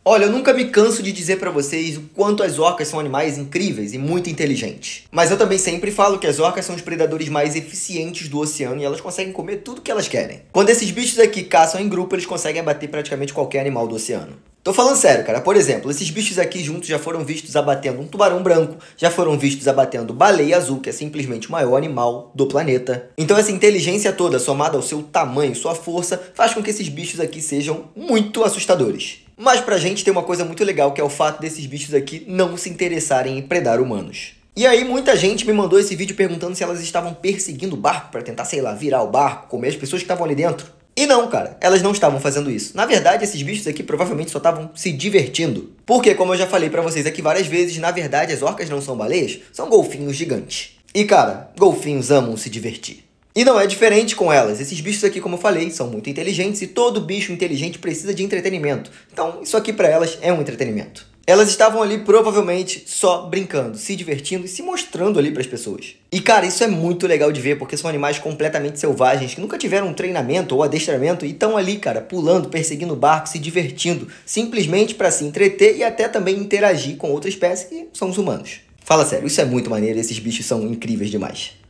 Olha, eu nunca me canso de dizer pra vocês o quanto as orcas são animais incríveis e muito inteligentes. Mas eu também sempre falo que as orcas são os predadores mais eficientes do oceano e elas conseguem comer tudo que elas querem. Quando esses bichos aqui caçam em grupo, eles conseguem abater praticamente qualquer animal do oceano. Tô falando sério, cara. Por exemplo, esses bichos aqui juntos já foram vistos abatendo um tubarão branco, já foram vistos abatendo baleia azul, que é simplesmente o maior animal do planeta. Então essa inteligência toda, somada ao seu tamanho, sua força, faz com que esses bichos aqui sejam muito assustadores. Mas pra gente tem uma coisa muito legal, que é o fato desses bichos aqui não se interessarem em predar humanos. E aí muita gente me mandou esse vídeo perguntando se elas estavam perseguindo o barco pra tentar, sei lá, virar o barco, comer as pessoas que estavam ali dentro. E não, cara, elas não estavam fazendo isso. Na verdade, esses bichos aqui provavelmente só estavam se divertindo. Porque, como eu já falei pra vocês aqui várias vezes, na verdade as orcas não são baleias, são golfinhos gigantes. E cara, golfinhos amam se divertir. E não é diferente com elas. Esses bichos aqui, como eu falei, são muito inteligentes e todo bicho inteligente precisa de entretenimento. Então, isso aqui pra elas é um entretenimento. Elas estavam ali provavelmente só brincando, se divertindo e se mostrando ali pras pessoas. E cara, isso é muito legal de ver, porque são animais completamente selvagens, que nunca tiveram um treinamento ou adestramento e estão ali, cara, pulando, perseguindo o barco, se divertindo, simplesmente pra se entreter e até também interagir com outra espécie que são os humanos. Fala sério, isso é muito maneiro e esses bichos são incríveis demais.